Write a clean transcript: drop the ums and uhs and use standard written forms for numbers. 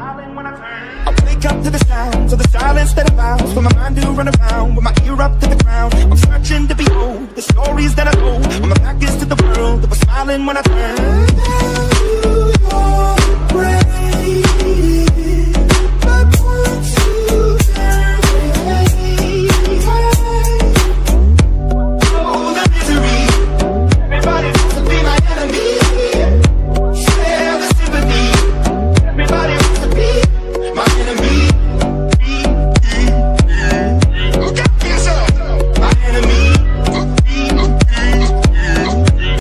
smiling when I turn. I wake up to the sounds of the silence that allows for my mind to run around with my ear up to the ground. I'm searching to behold the stories that I told when my back is to the world that was smiling when I turn.